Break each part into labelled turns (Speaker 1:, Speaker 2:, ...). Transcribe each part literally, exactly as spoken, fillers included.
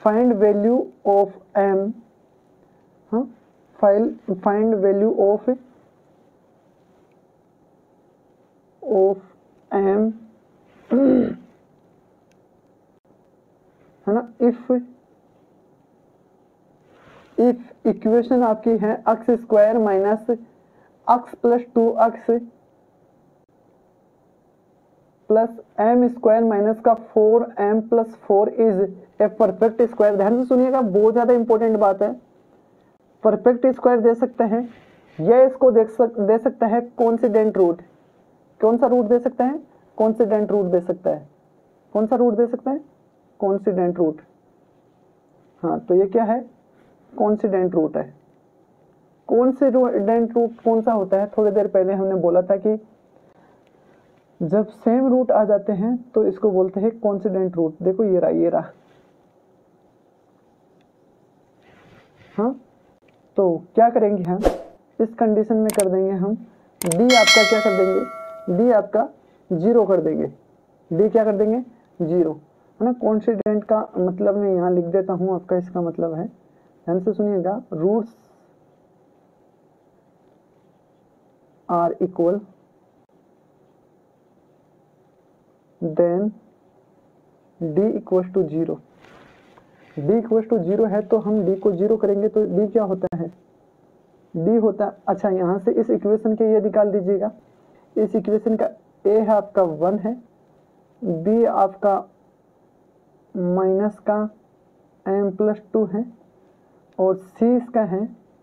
Speaker 1: Find value of m, हाँ file find value of of m है ना। If if equation आपकी है x square minus x plus two x plus m square minus का four m plus four is a perfect square. ध्यान से सुनिएगा, बहुत ज्यादा इंपॉर्टेंट बात है। परफेक्ट स्क्वायर दे सकते हैं या इसको देख सक, दे सकता है कॉन्सिडेंट रूट। कौन सा रूट दे सकता है? कॉन्सिडेंट रूट दे सकता है। कौन सा रूट दे सकता है? Coincident root. हाँ, तो ये क्या है? कॉन्सिडेंट रूट है। कॉन्सिडेंट रूट कौन सा होता है? थोड़ी देर पहले हमने बोला था कि जब सेम रूट आ जाते हैं तो इसको बोलते हैं कॉन्सिडेंट रूट। देखो ये रहा, ये रहा। हाँ, तो क्या करेंगे हम इस कंडीशन में? कर देंगे हम डी आपका क्या कर देंगे? डी आपका जीरो कर देंगे। डी क्या कर देंगे? जीरो, है ना। कॉन्सिडेंट का मतलब मैं यहाँ लिख देता हूँ आपका, इसका मतलब है, ध्यान से सुनिएगा, roots are equal then D equal to zero. D equal to zero है तो हम डी को जीरो करेंगे तो डी क्या होता है? डी होता है, अच्छा यहाँ से इस इक्वेशन के ये निकाल दीजिएगा। इस इक्वेशन का ए है आपका वन है, बी आपका माइनस का एम प्लस टू है और सी इसका है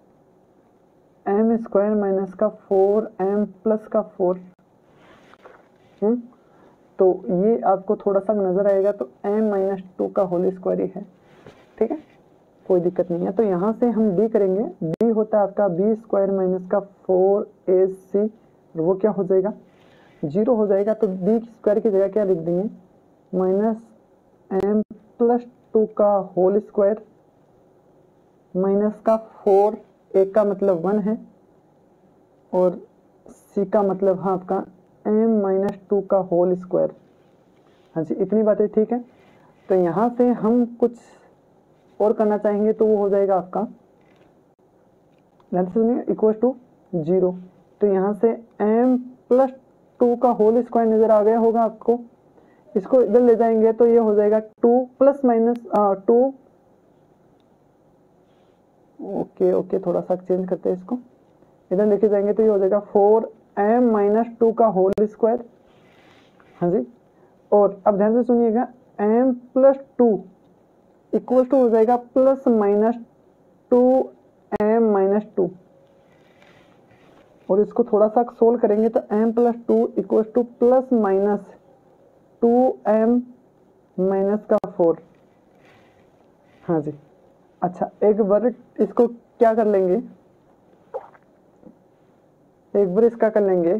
Speaker 1: एम स्क्वायर माइनस का फोर एम प्लस का फोर। हम्म तो ये आपको थोड़ा सा नजर आएगा तो एम माइनस टू का होल स्क्वायर ही है, ठीक है, कोई दिक्कत नहीं है। तो यहाँ से हम डी करेंगे। डी होता है आपका बी स्क्वायर माइनस का फोर ए सी, वो क्या हो जाएगा? जीरो हो जाएगा। तो बी स्क्वायर की जगह क्या लिख देंगे? माइनस एम प्लस टू का होल स्क्वायर माइनस का फोर, ए का मतलब वन है और सी का मतलब हाँ आपका एम माइनस टू का होल स्क्वायर। हाँ जी, इतनी बातें ठीक है। तो यहाँ से हम कुछ और करना चाहेंगे तो वो हो जाएगा आपका इक्वल टू जीरो। तो यहाँ से m प्लस टू का होल स्क्वायर नजर आ गया होगा आपको। इसको इधर ले जाएंगे तो ये हो जाएगा two plus minus two. Okay okay थोड़ा सा चेंज करते हैं इसको, इधर लेके जाएंगे तो ये हो जाएगा फोर एम माइनस टू का होल स्क्वायर। हाँ जी, और अब ध्यान से सुनिएगा, m plus two equal to हो जाएगा plus minus two m minus two. और इसको थोड़ा सा सोल्व करेंगे तो m plus two equal to plus minus two m minus का फोर। हाँ जी, अच्छा एक बार इसको क्या कर लेंगे? एक बार इसका कर लेंगे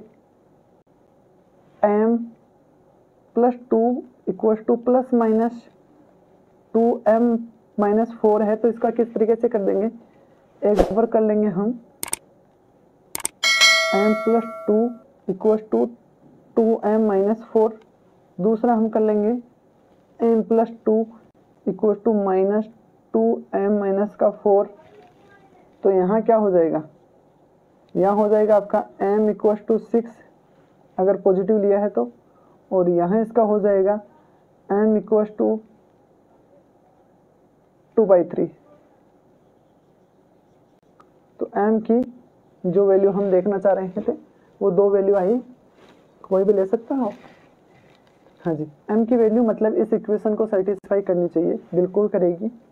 Speaker 1: m plus two equal to plus minus two m minus four है, तो इसका किस तरीके से कर देंगे? एक बार कर लेंगे हम m plus two equal to two m minus four. दूसरा हम कर लेंगे m plus two equal to minus two m minus का फोर। तो यहाँ क्या हो जाएगा? यहाँ हो जाएगा आपका m इक्वल टू सिक्स अगर पॉजिटिव लिया है तो, और यहाँ इसका हो जाएगा m equal to two by three. तो m की जो वैल्यू हम देखना चाह रहे थे वो दो वैल्यू आई, कोई भी ले सकता है आप। हाँ जी, m की वैल्यू मतलब इस इक्वेशन को सेटिस्फाई करनी चाहिए, बिल्कुल करेगी।